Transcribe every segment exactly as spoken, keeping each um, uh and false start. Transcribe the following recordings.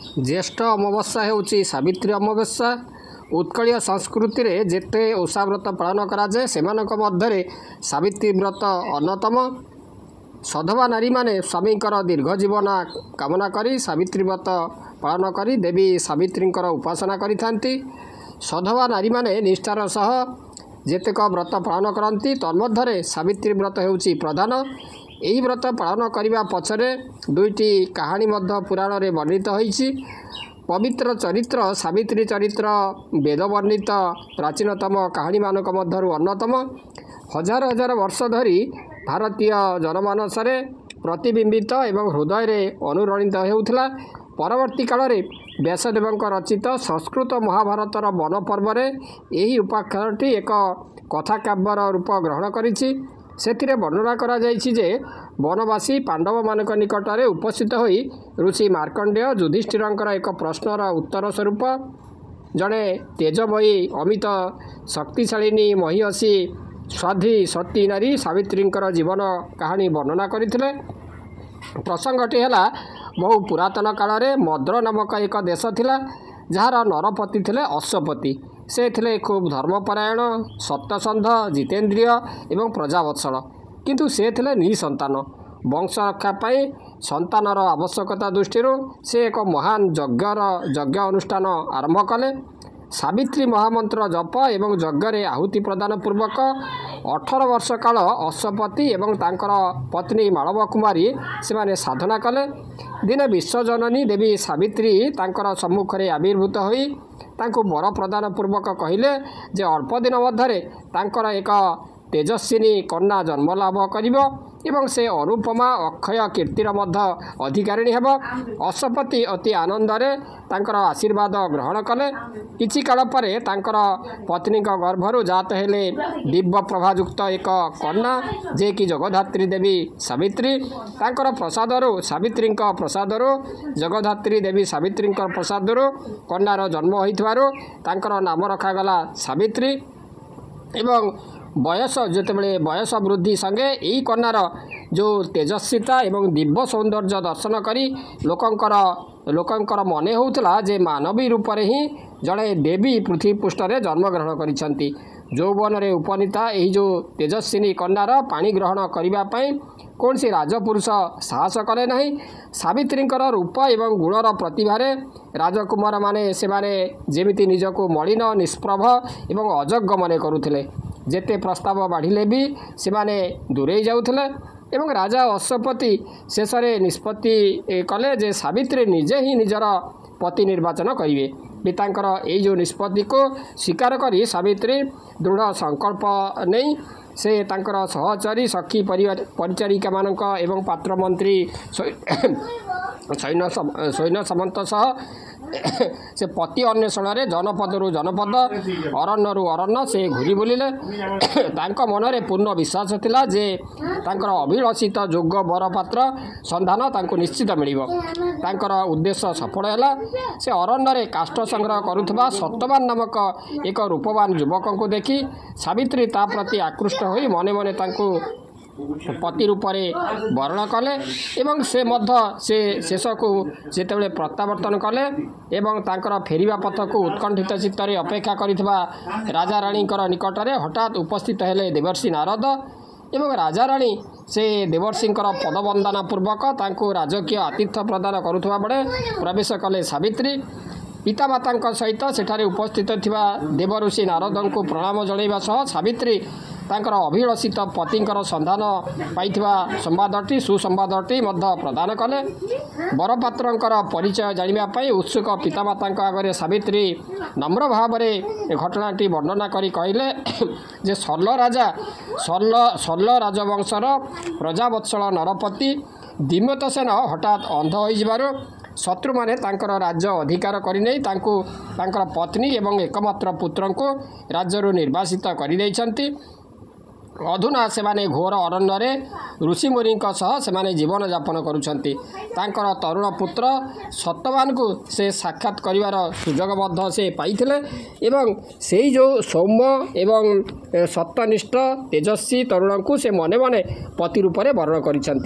ज्येष्ठ अमावस्या होउची सावित्री अमावस्या। उत्कलीय संस्कृति रे जेते ओषा व्रत पालन कराए सेमानक मध्यरे सावित्री व्रत अन्यतम। सधवा नारी माने स्वामींकर दीर्घ जीवन कामना करी सावित्री व्रत पालन करी देवी सावित्रींकर उपासना करिथांती। सधवा नारी माने निष्ठार सह जेतेक व्रत पालन करती तन्मध्यरे सावित्री व्रत हेउची प्रधान। एही व्रत पालन करिबा पछरे दुईटी कहानी मध्य पुराण रे वर्णित होईछि। पवित्र चरित्र सावित्री चरित्र वेद वर्णित प्राचीनतम कहानी मानक मध्यरु अन्यतम। हजार हजार वर्ष धरी भारतीय जनमानस रे प्रतिबिंबित एवं हृदय रे अनुरणित हेउथला। परवर्ती काल रे व्यासदेवଙ୍କ रचित संस्कृत महाभारतर वन पर्व रे एही उपाख्यानटी एक कथा काव्यर रूप ग्रहण करिछि। सेथिरे वर्णना करा जाइछि जे वनवासी पांडव मानक निकट रे उपस्थित होई ऋषि मार्कंडेय युधिष्ठिरंकर एक प्रश्नर उत्तर स्वरूप जड़े तेजमयी अमित शक्तिशालिनी महिषी स्वाधी सती नारी सावित्रींकर जीवन कहानी वर्णना करथिले। प्रसंगटी है बहु पुरातन काल रे मद्र नामक एक देश थिला जार नरपति थिले अश्वपति। से थिले खूब धर्मपरायण सत्यसंध जितेन्द्रिय एवं प्रजावत्सल, किंतु से थिले निसंतान। वंश रक्षा पाई संतानर आवश्यकता दृष्टि से एक महान यज्ञर यज्ञ अनुष्ठान आरंभ कले। सावित्री महामंत्र जप एवं यज्ञ आहुति प्रदान पूर्वक अठारह वर्ष काल अश्वपति एवं तांकर पत्नी मालव कुमारी से साधना कले। दिने विश्वजननी देवी सावित्री तांकर सम्मुख में आविर्भूत होई तांको वर प्रदान पूर्वक कहिले जे अल्प दिन मध्य तांकर एक तेजस्विनी कन्या जन्म लाभ करिबो एवं से अनुपमा अक्षय कीर्तिर मध्य अधिकारिणी हेब। अश्वपति अति आनंद रे तांकर आशीर्वाद ग्रहण कले। किछि काल परे तांकर पत्नी गर्भरु जात हेले दिव्य प्रभायुक्त एक कन्या जे कि जगधात्री देवी सावित्री। तांकर प्रसादरु सावित्री प्रसादरु जगधात्री देवी सावित्री प्रसादरु कन्यार जन्म होइथवारु तांकर नाम रखागला सावित्री। एवं बयस जितेबले बयस वृद्धि संगे यही कन्यार जो तेजस्विता एवं दिव्य सौंदर्य दर्शन करी लोकंकर लोकंकर मने होउतला जे मानवी रूप रे ही जड़े देवी पृथ्वी पृष्ठ रे जन्म ग्रहण करिसंती। यौवन रे उपनीता यही जो तेजस्विनी कन्यार पाणी ग्रहण करिबा पई कौन सी राजपुरुष साहस करे नहीं। सावित्रींकर रूप एवं गुणर प्रतिभारे राजकुमार माने से माने जेमिति निजको मलिन निष्प्रभ एवं अजज्ञ मने करुथिले। जेते प्रस्ताव बाढ़िले भी से माने दूरे जाउथिले एवं राजा अश्वपति शेष में निष्पत्ति कले जे सावित्री निजे ही निजर पति निर्वाचन करिवे। पितांकर यही जो निष्पत्ति को स्वीकार करी सावित्री दृढ़ संकल्प नहीं से तांकर सहचरी सखी परिचारिका मानक एवं पात्र मंत्री सैन्य सैन्य सामंत सह से पति अन्वेषण रे जनपदरु जनपद अरण्यरु अरण्य से घूरी बुलिले। तांको मनरे पूर्ण विश्वास थिला जे तांकर अभिलषित योग्य बरपात्र संधान तांको निश्चित मिलिबो। तांकर उद्देश्य सफल हैला। से अरण्य रे काष्ठ संग्रह करुथबा सत्यवान नामक एक रूपवान युवक को देखी सावित्री ता प्रति आकृष्ट होई मने मने तांको पति रूप में वर्ण कले एवं से मध्य से शेष को जेतेबेले प्रत्यावर्तन कले एवं तांकर फेरिबा पथ को उत्कंठित चित्तरे अपेक्षा करितबा राजा रानीकर निकट में हठात उपस्थित हेले देवर्षि नारद एवं राजा रानी से देवर्षिंकर पदवंदना पूर्वक तांको राजकीय आतिथ्य प्रदान करुथबा बेले प्रवेश कले सावित्री। पितामाता सहित सेठारे उपस्थित थिबा देवऋषि नारद को प्रणाम जणाइबा सह सावित्री तांकर अभिलषित पतिंकर संधान पाइथिबा संवादटी सुसंवादटी मध्य प्रदान कले। बरपात्रंकर परिचय जानिबा पई उत्सुक पितामाता आगे सावित्री नम्र भाव में घटनाटी वर्णना करी कहले जे शल्य राजा शल्य शल्य राजवंशर प्रजावत्सल नरपति दिम्यतसेन हठात अंध हो जिबारु शत्रु माने तांकर राज्य अधिकार करिनै तांको तांकर पत्नी एवं एकमात्र पुत्र को राज्यरु निर्वासित करि दैछन्ति। अधुना से माने घोर अरण्य रे ऋषिमुनि सह से माने जीवन यापन करुछन्ति। तांकर तरुण पुत्र सत्यवान को से साक्षात करिवार सुजोग मध्य से पाइथिले एवं सेही जो सौम्य एवं सत्यनिष्ठ तेजस्वी तरुण को से मने मने पति रूप में वर्ण करिछन्ति।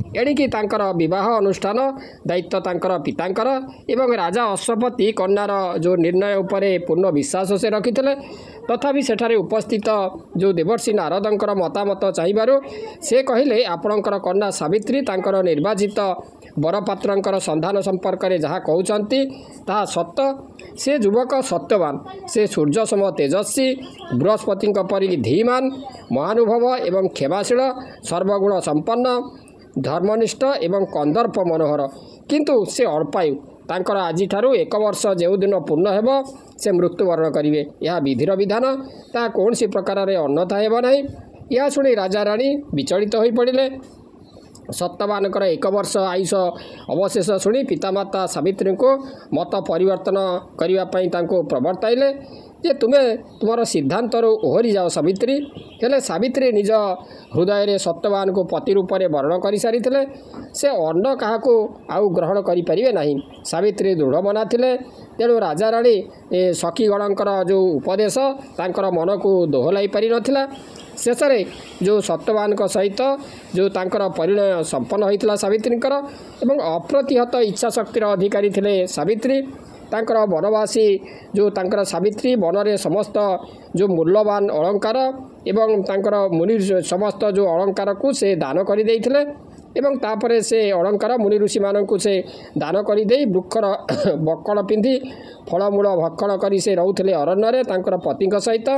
एणिकी तांकर विवाह अनुष्ठान दायित्व तांकर पितांकर एवं राजा अश्वपति कन्यार जो निर्णय उपरे पूर्ण विश्वास से रखिथिले तथापि सेठारे उपस्थित जो देवर्षि नारदंकर मतामत चाहिबारु से कहिले आपणकर कन्या सावित्री तांकर निर्वाचित बरपात्रंकर संधान संपर्क में जहाँ कहते ताहा सत्य से युवक सत्यवान से सूर्य सम तेजस्वी बृहस्पति परि धीमान महानुभव एवं क्षमाशील सर्वगुण संपन्न धर्मनिष्ठ एवं कंदर्प मनोहर किंतु से अल्पायु तांकर आज एक वर्ष जो दिन पूर्ण हेब से मृत्युवरण करेंगे यह विधिर विधान ता कौन सी प्रकार अन्यथा हेब नहीं। यह शुणी राजा राणी विचलित हो पड़े। सत्यवानकर एक वर्ष आयुष अवशेष शुणी पितामाता सावित्री को मत परिवर्तन करने प्रवर्ताइले जे तुम्हें तुम सिद्धांत ओहरी जाओ सावित्री। हेले सावित्री निज हृदय रे सत्यवान को पति रूप में वर्ण कर सारी से अन्न क्या आउ ग्रहण करें ना। सावित्री दृढ़ मना थे तेणु राजा राणी सखीगणकर जो उपदेश तांकर मन को दोहलाई पारि नथिला। शेष में जो सत्यवान सहित जो तांकर परिणय संपन्न होता सावित्रींकर एवं अप्रतिहत इच्छा शक्तिर अधिकारी थे सावित्री। तांकर वनवासी जो तांकर सावित्री वन में समस्त जो मूल्यवान अलंकार एवं तांकर मुनि समस्त जो अलंकार को से दान कर देइथिले एवं तापरे से अलंकार मुनि ऋषि मानक से दान कर दे वृक्षर बकल पिंधि फलमूल भक्षण कर से रोते अरण्य तांकर पति सहित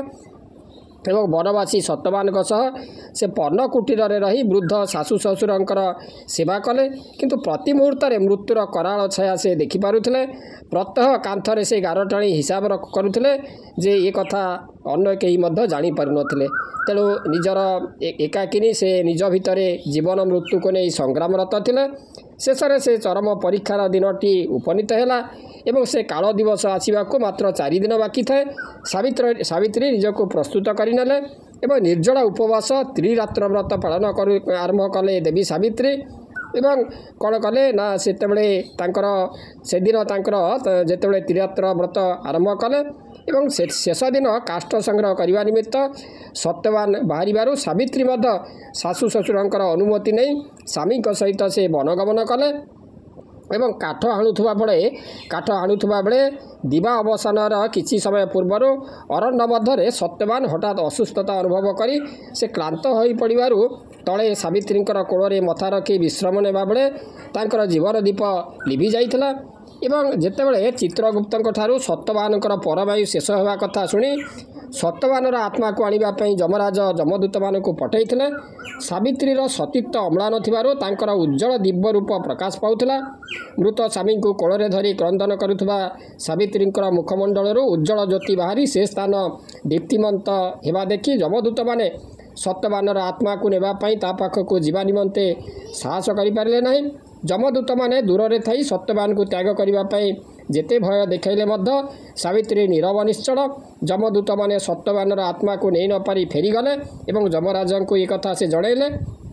एवं वनवासी सत्यवान सह से पर्ण कुटीर रही वृद्ध शाशु शशुरंकर सेवा कले किंतु प्रति मुहूर्त मृत्युर कराल छाया से देखिपारुथिले। प्रत्यह कांथरे से गार टाणी हिसाब करुथिले जे ये कथा अन्य केही मध्य जानी पारु नथिले। तेणु निजर एकाकिनी से निज भितरे जीवन मृत्यु को नहीं संग्रामरत थिले। शेष में से चरम परीक्षार दिनटी उपनीत है एवं से काल दिवस आसवा को मात्र चार दिन बाकी थाए। सावित्री सावित्री निजक प्रस्तुत करने एवं निर्जला उपवास त्रिरात्र व्रत पालन कर आरंभ कले देवी सावित्री एवं कौन कले ना से से दिन जिते त्रिरात्र व्रत आरंभ कले एवं शेष दिन काष्ठ संग्रह करने निमित्त सत्यवान बाहर सावित्री शाशु शशुरंकर अनुमति नहीं स्वामी सहित से वनगमन कले एवं काठ हाणुवा बेले काठ हाणुवा बेले दिवा अवसानर किछि समय पूर्वर अरण्य मध्य सत्यवान हठात असुस्थता अनुभव करी से क्लांत हो पड़ू तले सावित्री कोड़े मथा रखी विश्राम नेबा बेले तांकर जीवन दीप लिभि जाइथिला एवं जेतेबेले चित्रगुप्त ठारू सत्यवान परमायु शेष होगा कथा शुणी सत्यवानर आत्मा को आने जमराज जमदूत मान को पठाइथिले। सावित्रीर सतीत्व अम्ला नथिबारु तांकर उज्जवल दिव्य रूप प्रकाश पाउथिला। मृत स्वामी को कोଳରେ धरी क्रंदन करुथबा सावित्रींकर मुखमंडल उज्जवल ज्योति बाहरी से स्थान दीप्तिमंत हेबा देखि जमदूत माने सत्यवानर आत्मा को नेबा पई ता पाखकु जीवा निमंते साहस करि पारिले नाही। जमदूत माने दूर रे थाई सत्यवान को त्याग करिबा पई जेते भय देखाइले मध्य सावित्री नीरव निश्चल। जमदूत माने सत्यवानर आत्मा को नहीं न पारी फेरीगले एवं जमराज को एक कथा से जणैले।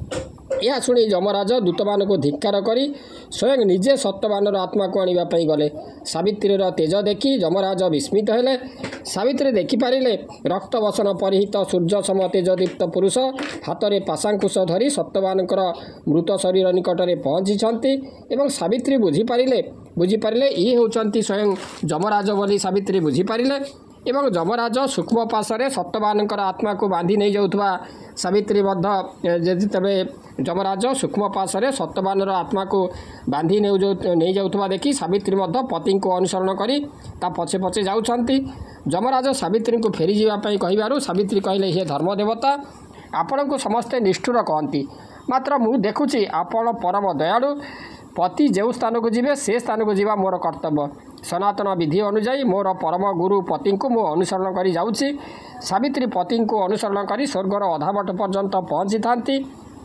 यह शुणी जमराज दूत मान को धिक्कार करी स्वयं निजे सत्यवानर आत्मा को आने गले। सावित्रीर तेज देखि जमराज विस्मित हेले। सावित्री देखिपारे रक्त वसन परिहित सूर्य सम तेजदीप्त पुरुष हाथ में पाशांकुश धरी सत्यवानकर मृत शरीर निकट में पहुँची एवं सावित्री बुझीपारे बुझीपारे ये होती स्वयं जमराज बोली सावित्री बुझीपारे एवं जमराज सूक्ष्म पाशरे सत्यवान आत्मा को बांधि नहीं जाऊथवा सावित्री जिते जमराज सूक्ष्म पाशरे सत्यवान आत्मा को बांधि नहीं जाऊथवा देखि सावित्री पति को अनुसरण करी ता पछे पछे जाउछंती। जमराज सावित्री को फेरी जावाई कहबारू सावित्री कहले हे धर्मदेवता आपण को समस्ते निष्ठुर कहती मात्र मु देखुची आपण परम दयालु पति जो स्थान को जीवे से स्थान को जीवा मोर कर्तव्य। सनातन विधि अनुजाई मोर परम गुरु पति को मु अनुसरण करी जाउची। सावित्री पति को अनुसरण करी स्वर्गर अधाबट पर्यंत पहुँची थांती।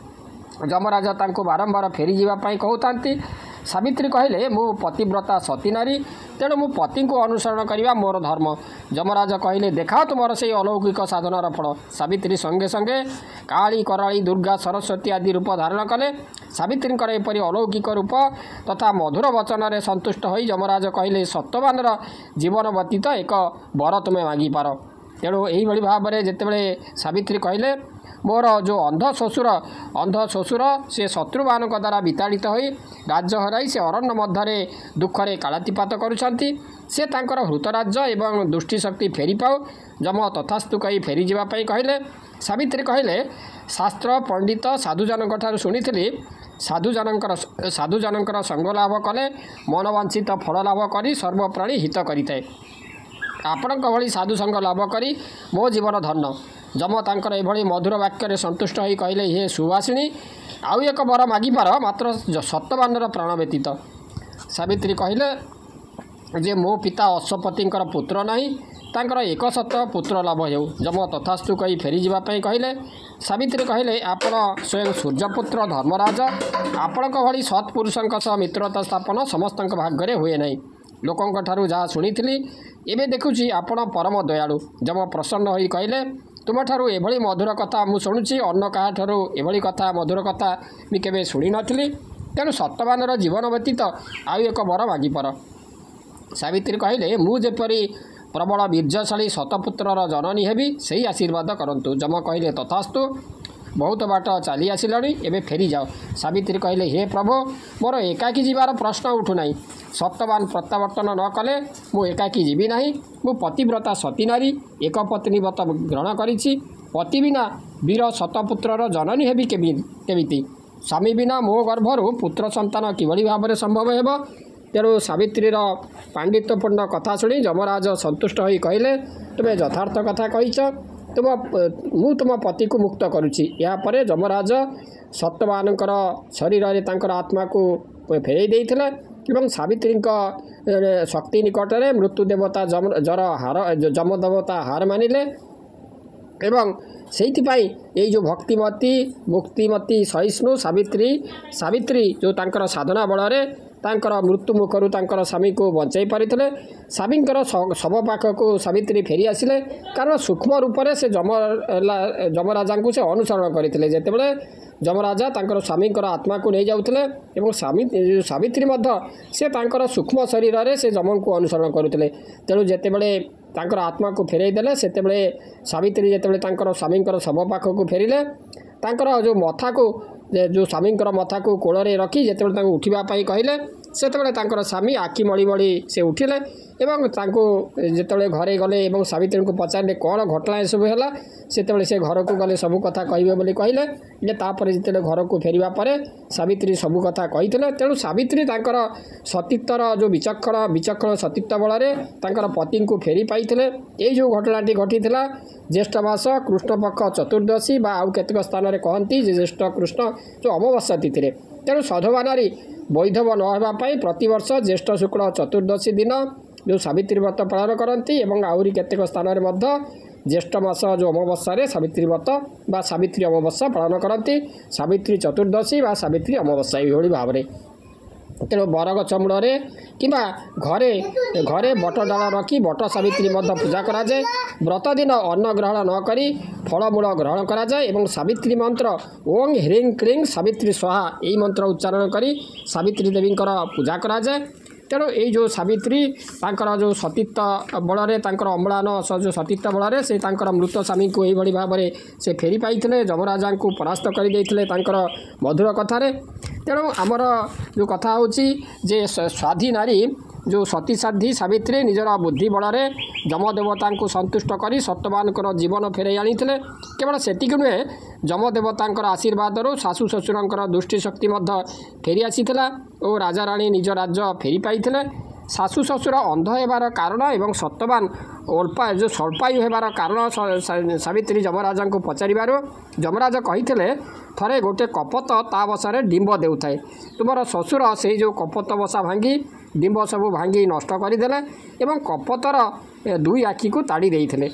जमराज तांको बारंबार फेरी जावाई कहते। सावित्री कहले मु पतिव्रता सती नारी तेणु मु पति को अनुसरण करवा मोर धर्म। जमराज कहले देखा तुमर से अलौकिक साधनार फल। सावित्री संगे संगे काली कराली दुर्गा सरस्वती आदि रूप धारण कले। सावित्री एपरी अलौकिक रूप तथा मधुर वचन रे संतुष्ट होई जमराज कहले सत्यवानर जीवन व्यतीत एक वर तुमे मागिपार। तेणु यही भाव में जितेबाला सावित्री कहले मोर जो अंध श्वशुर अंध श्वशुर से शत्रुमान द्वारा विताड़ित हो राज्य हराई से अरण्य मध्य दुखरे कालातिपात करुछंती से तांकर हृतराज्य एवं दुष्टिशक्ति फेरी पाओ जम तथास्तु कही फेरी जावाई कहले। सावित्री कहले शास्त्र पंडित साधुजनक ठारू शुणिथिली साधुजनकर साधुजनकर संग लाभ कले मनवांछित फल लाभ करी सर्वप्राणी हित करिଥାଏ। आपणक भली साधु संग लाभ करी मो जीवन धन्य। जम तांकर एभली मधुर वाक्य संतुष्ट होई कहले हे सुवासिनी आउ एक वर मागिपार मात्र सत्यवानर प्राण व्यतीत। सावित्री कहले जे मो पिता अश्वपतिंकर पुत्र नहीं तांकर एक शत पुत्र लाभ हो। जम तथास्तु कही फेरी जावाई कहले। सावित्री कहले आपण स्वयं सूर्यपुत्र धर्मराज आपणक भली सत्पुरुषों सह मित्रता स्थापन समस्त भाग्य हुए नहीं। लोकों ठारू जहाँ शुणिथिली एबे देखुची आपण परम दयालु। जम प्रसन्न होई कहले तुम ठारू एभली मधुर कथा मु शुणुची अन्न क्या ठारू एभली कथा मधुर कथा मु केबे शुणी नथिली तेणु सत्यवानर जीवन व्यतीत आउ एक वर मागिपर। सावित्री कहले मु जेपरी प्रबल वीर्यशाली शतपुत्रर जननी हेबी सही आशीर्वाद करंतु। जम कहले तथास्तु बहुत बाट चली आसिलानी एबे फेरी जाओ। सावित्री कहले हे प्रभु मोर एकाकी जीवार प्रश्न उठुना सत्यवान प्रत्यावर्तन न कले मु एकाकी जीवी नहीं। मु पतिव्रता सती नारी एक पत्नी व्रत ग्रहण करिछि पति बिना वीर शतपुत्रर जननी हेबी केमिति स्वामी बिना मो गर्भरु पुत्र संतान किभली भाव संभव हेब। तेणु सावित्रीर पांडित्यपूर्ण कथा शुणी जमराज संतुष्ट होई कहले तुमे यथार्थ कथा कहिछ तुम मु तुम पति को मुक्त करुछि। या परे जमराज सत्यवानकर शरीर रे तांकर आत्मा को फेरई देइथिले एवं सावित्री शक्ति निकट में मृत्यु देवता जम जर हार जम देवता हार मानिले एवं सेइथिपाई ये जो भक्तिमती मुक्तिमती सहिष्णु सावित्री सावित्री जो तांकर साधना बल रे तांकर मृत्यु मुखर तांकर स्वामी को बचाई पारिथिले। स्वामींकर शव पाख को सावित्री फेरी आसिले कारण सूक्ष्म रूप से जम जमराजा को से अनुसरण करते जेतेबेले जमराजा तांकर स्वामींकर आत्मा को नहीं जाउथिले एवं स्वामी सावित्री मध्य से तांकर सूक्ष्म शरीर रे से जम को अनुसरण करुथिले। तेणु जेतेबेले तांकर आत्मा को फेरई देले सेतेबेले सावित्री जेतेबेले तांकर स्वामींकर शव पाख को फेरिले तांकर जो मथा को जो स्वामींकर मथा को कोल रे रखी जेतेबेले तांको उठिबा पई कहले सेतेबेले तांकर स्वामी आखि मळी मळी से उठिले एवं तांको जेतेबेले घरे गले एवं सावित्री को पचारे कौन घटना सब है सेतेबेले से घर को गले सब कथा कहबे बोली कहले जे तापरे जेतेबेले घर को फेरिबा परे सावित्री सब कथा कहिथिले। तेणु सावित्री तांकर सतीत्वर जो विचक्षण विचक्षण सतीत्व बल रे तांकर पति को फेरी पाइथिले। ए जो घटनाटी घटिथिला ज्येष्ठ मास कृष्ण पक्ष चतुर्दशी बा आउ केतक स्थान रे कहंती जे ज्येष्ठ कृष्ण जो अमावस्या तिथि रे। तेणु सधवा नारी वैधव न हेबा पई प्रतिवर्ष ज्येष्ठ शुक्ल चतुर्दशी दिन जो सावित्री व्रत पालन करती एवं आहुरी केतक स्थान रे मध्य ज्येष्ठ मास जो अमावस्या रे सावित्री व्रत बा सावित्री अमावस्या पालन करती सावित्री चतुर्दशी बा सावित्री अमावस्या एभली भाव रे। तेणु बरगछ मूल कि घरे घरे बट डाल रखी बट सावित्री मध्य पूजा करा जाए। व्रत दिन अन्न ग्रहण न करी फलमूल ग्रहण करा जाए एवं सावित्री मंत्र ओं ह्रीं क्लीं सावित्री स्वाहा यही मंत्र उच्चारण करी सावित्री देवी पूजा करा जाए। तेणु ये जो सावित्री तांकर जो सतीत्व बल अम्लान जो सतीत्व बल से तांकर मृत स्वामी को यही भाव में से फेरी पाई जमराजा को परास्त करदे मधुर कथार। तेणु आमर जो कथा होची जे स्वाधी नारी जो सती साधी सावित्री निजर बुद्धि बल जमदेवता को संतुष्ट कर सत्यवानकर जीवन फेरई आनी केवल सेतिक नुहे जमदेवता आशीर्वाद शाशु शशुर दुष्टि शक्ति फेरी आसीथिला और राजा राणी निज राज्य फेरी पाई शाशु शशुर अंध होबार कारण एवं सत्यवान अल्पा जो स्वल्पायु होबार कारण सावित्री जमराजा को पचारिबार जमराजा कही थरे गोटे कपत ता बसारे डिंब देउथाए तुमर शशुर से जो कपत बसा भांगी डिंब सब भांगी नष्ट करदेले एवं कपतर दुई आखि को ताड़ी देइथिले।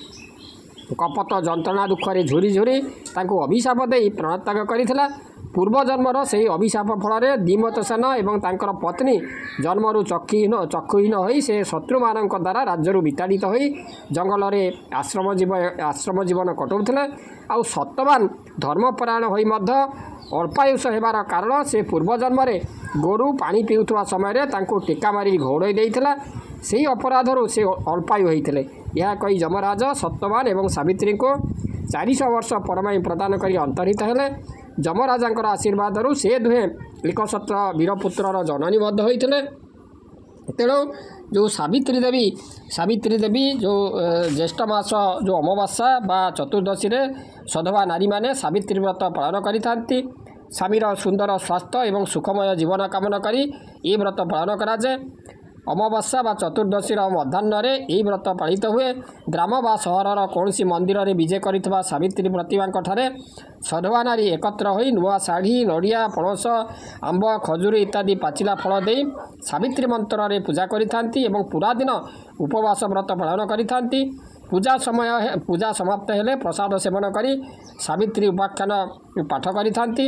कपत जंत्रणा दुखरे झुरी झुरी तांको अभिशाप दे प्राणत्याग करिथिला। पूर्वजन्मर से अभिशाप फल दीमत सेन एवं तांकर पत्नी जन्मरु चक्षुहीन चक्षुहीन होई से शत्रु मानक द्वारा राज्यरु विताड़ित होई जंगल में आश्रम जीव आश्रम जीवन कटाउथिले। आउ सत्यवान धर्मपरायण होई मध्य अल्पायुष हेबार कारण से पूर्वजन्म गोरु पानी पीउथवा समय तांको टीका मारी घोड़ई देइथिला से अपराधरु से अल्पायु होइथिले। यह कही जमराज सत्यवान एवं सावित्री को चारिश वर्ष परमाई प्रदान कर अंतरित हेले। जमराजांकर आशीर्वाद से दुहे एकसत्र वीरपुत्रर जननी होते। तेणु जो सावित्री देवी सावित्री देवी जो ज्येष्ठ मास जो अमावास्या बा चतुर्दशी रे सधवा नारी माने सावित्री व्रत पालन करिथांती। स्वामीर सुंदर स्वास्थ्य एवं सुखमय जीवन कामना करी ये व्रत पालन कराए। अमावास्या बा चतुर्दशीर मध्याह्न यही व्रत पालित हुए। ग्राम बा सहरर कौन मंदिर में विजे करिथिबा सावित्री प्रतिमा ठारे सधवा नारी एकत्र होई नुआ शाढ़ी नड़िया पणस आंब खजूरी इत्यादि पाचिला फल दे सावित्री मंत्र रे पूजा करिथांती एवं पूरा दिन उपवास व्रत पालन करिथांती। पूजा समय पूजा समाप्त हेले प्रसाद सेवन करी सावित्री उपाख्यान पाठ करिथांती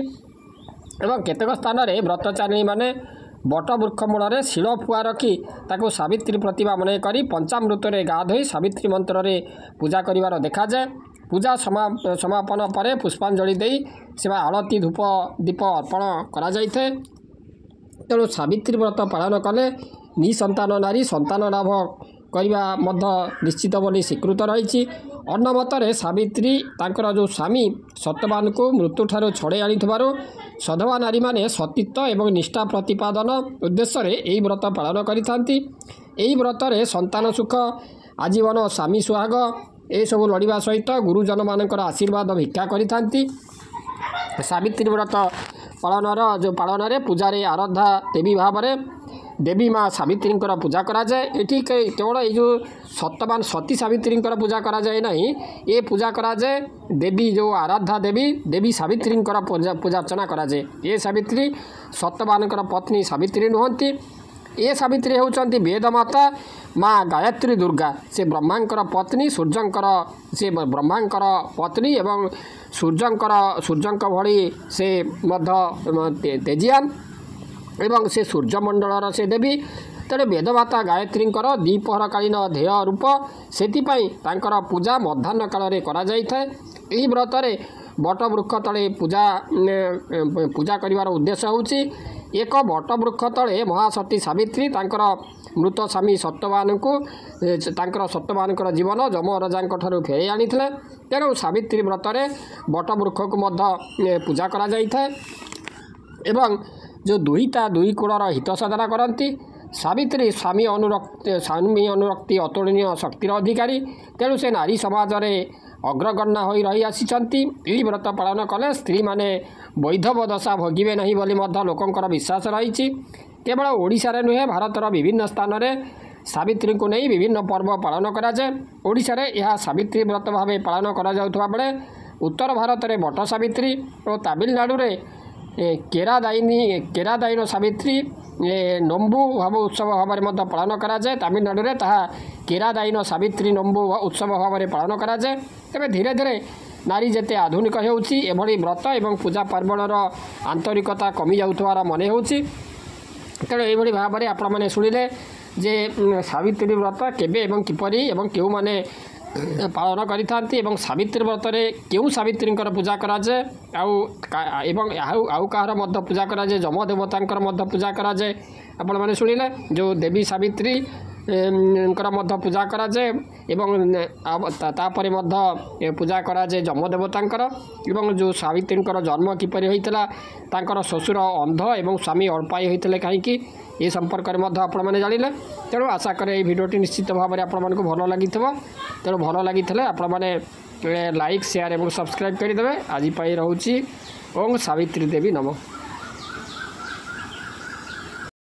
एवं केतेक स्थान रे व्रतचारिणी माने बट वृक्ष मूल शिल फुआ रखी ताको सावित्री प्रतिमा मन करी पंचामृत रे गाधोई सावित्री मंत्र रे पूजा करिवार देखा जाए। पूजा समा समापन पर पुष्पांजलि देई सेवा आरती धूप दीप अर्पण करा जाइथे। तेणु सावित्री व्रत पालन कले निसंतान नारी संतान लाभ करवा मध्य निश्चित बोली स्वीकृत रही। अन्न मतरे सावित्री तांकर जो स्वामी सत्यवान को मृत्यु ठारू छड़े आनी सधवा नारी माने सतीत्व एवं निष्ठा प्रतिपादन उद्देश्य रे एही व्रत पालन करिथांती। एही व्रत रे संतान सुख आजीवन स्वामी सुहाग ए सब लड़िबा सहित गुरुजन मानकर आशीर्वाद भिक्षा करिथांती। सावित्री व्रत पालनर जो पालन रे पूजा रे आराध्या देवी भाव में देवी माँ सावित्री पूजा कराए। ये केवल ये सत्यवान सती सावित्री पूजा कराए ना, ये पूजा कराए देवी जो आराध्या देवी देवी सावित्री पूजा पूजा अर्चना कराए। ये सावित्री सत्यवान पत्नी सावित्री नुहति। ये सावित्री होती वेदमाता माँ गायत्री दुर्गा। से ब्रह्मांकर पत्नी सूर्यंकर से ब्रह्मांकर पत्नी एवं सूर्यंकर सूर्यंक भली से मध्य तेजियान एवं से सूर्यमंडलर से देवी। तेरे वेदमाता गायत्री द्विपहरकालीन ध्येय रूप से पूजा मध्याह्न काल करा जाइଥାଏ। एही व्रत रे बट वृक्ष तले पूजा पूजा करिवार उद्देश्य होउची एक बट वृक्ष तले महासती सावित्री तांकर मृत स्वामी सत्यवान को तांकर सत्यवान जीवन जमराजा ठारू फेरे आनिथिले। तेणु सावित्री व्रत रे बट वृक्ष को मध्य पूजा करा जाइଥାଏ एवं जो दुईता दुई कूलर हित साधना करती। सावित्री स्वामी अनुरक्ति स्वामी अनुरक्ति अतुलनीय शक्तिर अधिकारी। तेणु से नारी समाज रे अग्रगण्य हो रही आसी। व्रत पालन कले स्त्री माने वैधव दशा भोगे नहीं बोली लोकंकर विश्वास रही। केवल ओडिशा रे नुहे भारतर विभिन्न स्थान में सावित्री को नहीं विभिन्न पर्व पालन कराए। ओडिशा रे यह सावित्री व्रत भाव पालन करा जाउथबा बेले उत्तर भारत में बट सावित्री और तमिलनाडु रे केरादायिनी केरादायिन सावित्री नंबू भाव उत्सव भाव में पालन कराए। तमिलनाडु रे ताहा केरादायिन सावित्री नंबू उत्सव भाव में पालन कराए। तेरे धीरे धीरे नारी जेते आधुनिक होउची एभली व्रत एवं पूजा पार्वणर आंतरिकता कमी जाउथवार मने होउची। तेणु एभली भाव में आपण माने सुनिले जे सावित्री व्रत केबे एवं किपरि एवं केउ माने पालन करिथांती एवं सावित्री व्रत रे केउ सावित्री पूजा कराए आउ एवं आउ आउ कहार मध्य पूजा कराए जम देवतांकर मध्य पूजा कराए। आपण माने सुनिले जो देवी सावित्री मध्य पूजा कराए एवं तापरे मध्य पूजा कराए जम देवतांकर एवं जो सावित्री जन्म किपरि होइतला तांकर ससुर अंध एवं स्वामी अल्पाई होइतले कहीं ये संपर्क में आपण मैंने जानिले। तेणु आशा करे ये भिडियोटी निश्चित भाव में आपण मानक भल लगी। तेणु भल लगी आपण मैंने लाइक शेयर और सब्सक्राइब करदे। आज रोची ओम सावित्री देवी नमः।